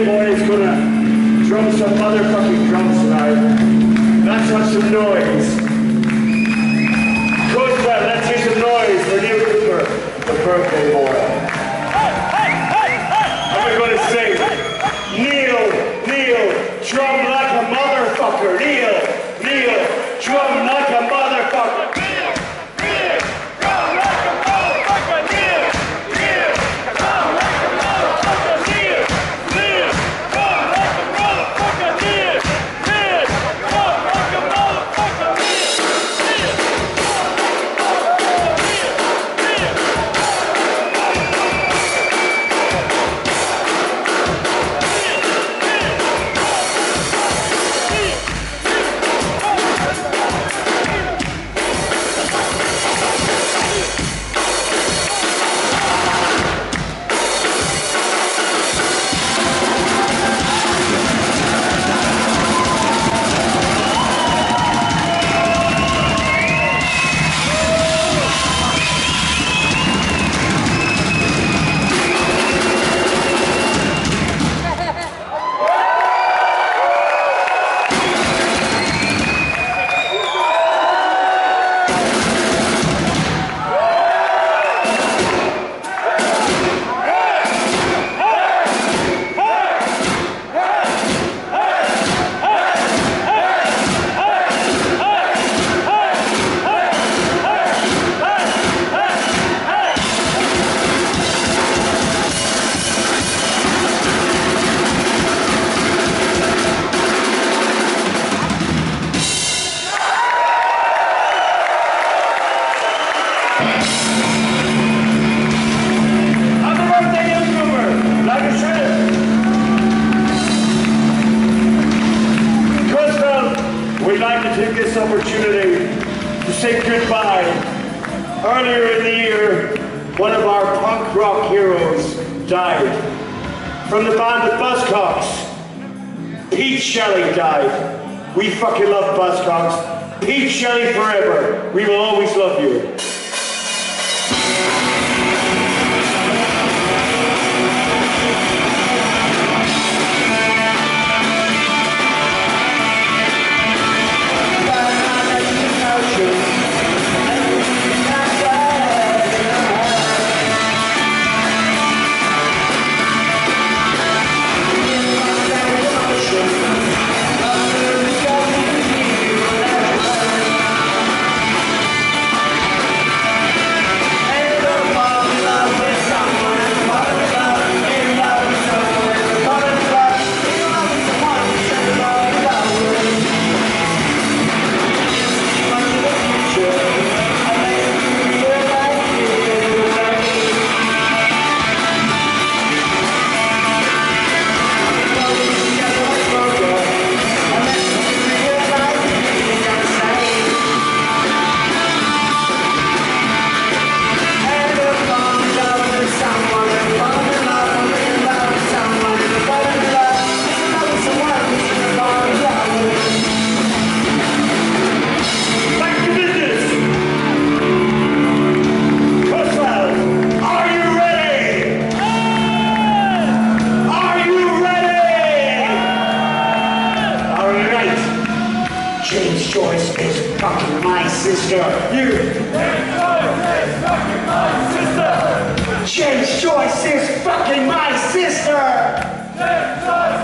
boy's gonna drum some motherfucking drums tonight. Let's have some noise. Coachman, let's hear some noise for Neil Cooper, the birthday boy. And we're gonna sing, Neil, drum like a motherfucker. Neil, drum like a motherfucker. We'd like to take this opportunity to say goodbye. Earlier in the year, one of our punk rock heroes died. From the band of Buzzcocks, Pete Shelley died. We fucking love Buzzcocks. Pete Shelley forever. We will always love you. James Joyce is fucking my sister. James Joyce is fucking my sister.